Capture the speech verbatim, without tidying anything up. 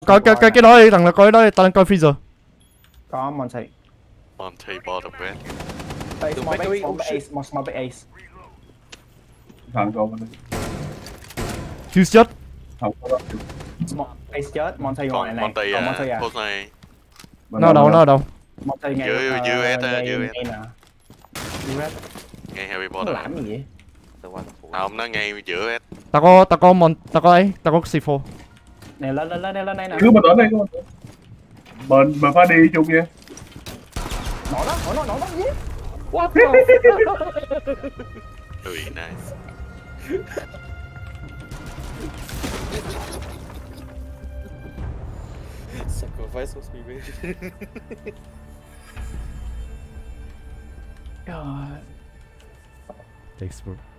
coi cái cái cái đó đi, thằng là coi cái đó đi, tao đang coi freezer. Có Monty. Monty bottom red. Đây, small base, small base, small small base ace. Thằng con mình. Fuse chết. Không có đó. Small ace chết, Monty ngoài Còn này. Monty Còn Monty à, à. post này. Nó ở đâu, nó ở đâu? Monty ngay Dưới- ờ, dưới S á, ngay- dưới S. ngay nè. Dưới red. Ngay Harry Nó Potter. làm gì vậy? Không, nó ngay giữa S. Tao có tao có mon tao có ấy, tao có xê bốn. Nè lên lên lên lên lên đây nè. Cứ mà tới đây, cứ mà tới. Mình mà phải đi chung nha. Nổ đó, nổ nó, nổ nó gì? What the fuck? Very nice. Sacrifice must be made. God. Thanks bro.